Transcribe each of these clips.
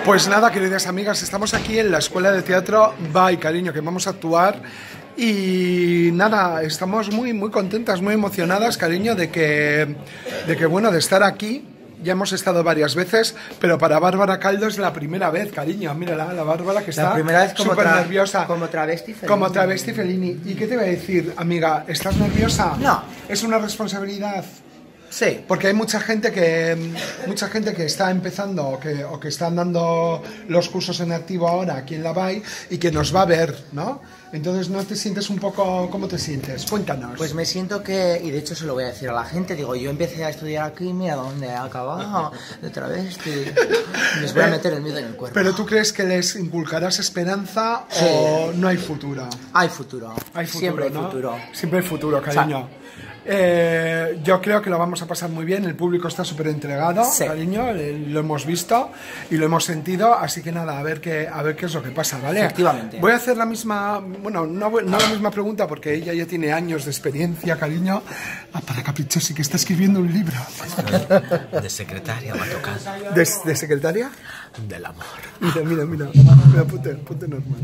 Pues nada, queridas amigas, estamos aquí en la Escuela de Teatro By, cariño, que vamos a actuar. Y nada, estamos muy contentas, muy emocionadas, cariño, de que bueno, de estar aquí. Ya hemos estado varias veces, pero para Bárbara Caldo es la primera vez, cariño. Mírala, la Bárbara que está súper nerviosa. Como travesti Fellini. Como travesti Fellini. ¿Y qué te voy a decir, amiga? ¿Estás nerviosa? No. ¿Es una responsabilidad? Sí. Porque hay mucha gente que está empezando o que están dando los cursos en activo ahora aquí en la BAI y que nos va a ver, ¿no? Entonces, ¿no te sientes un poco... ¿Cómo te sientes? Cuéntanos. Pues me siento que, y de hecho se lo voy a decir a la gente, digo, yo empecé a estudiar aquí, mira dónde he acabado, de travesti. Les voy a meter el miedo en el cuerpo. ¿Pero tú crees que les inculcarás esperanza Sí. o no hay futuro? Hay futuro. Hay futuro, Siempre hay ¿no? futuro. Siempre hay futuro, cariño. Yo creo que lo vamos a pasar muy bien, el público está súper entregado, Sí. cariño, lo hemos visto y lo hemos sentido, así que nada, a ver qué es lo que pasa, ¿vale? Efectivamente. Voy a hacer la misma, bueno, no la misma pregunta porque ella ya tiene años de experiencia, cariño. Para Caprichosi, que está escribiendo un libro. De secretaria va a tocar. ¿De secretaria? Del amor. Mira, ponte normal.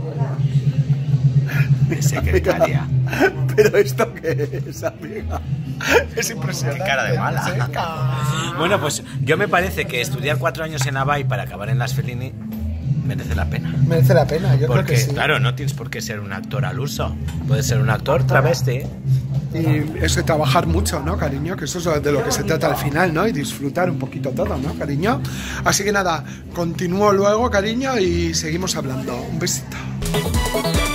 De secretaria. ¿Pero esto qué es, amiga? Es impresionante. Qué cara de mala. Bueno, pues yo me parece que estudiar 4 años en ABAI para acabar en las Fellini merece la pena. Merece la pena, yo Porque, creo que sí. claro, no tienes por qué ser un actor al uso. Puedes ser un actor travesti. Y eso de trabajar mucho, ¿no, cariño? Que eso es de lo que se trata al final, ¿no? Y disfrutar un poquito todo, ¿no, cariño? Así que nada, continúo luego, cariño, y seguimos hablando. Un besito.